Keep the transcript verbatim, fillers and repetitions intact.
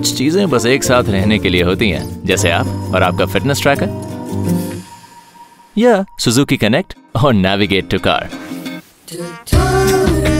कुछ चीजें बस एक साथ रहने के लिए होती हैं, जैसे आप और आपका फिटनेस ट्रैकर या सुजुकी कनेक्ट और नेविगेट टू कार।